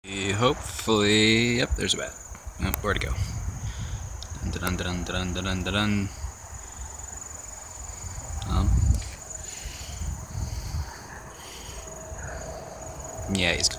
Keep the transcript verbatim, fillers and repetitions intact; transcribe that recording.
Hopefully, yep, there's a bat. Oh, where'd it go? Dun dun dun dun dun dun dun dun. Um. Yeah, he's gone.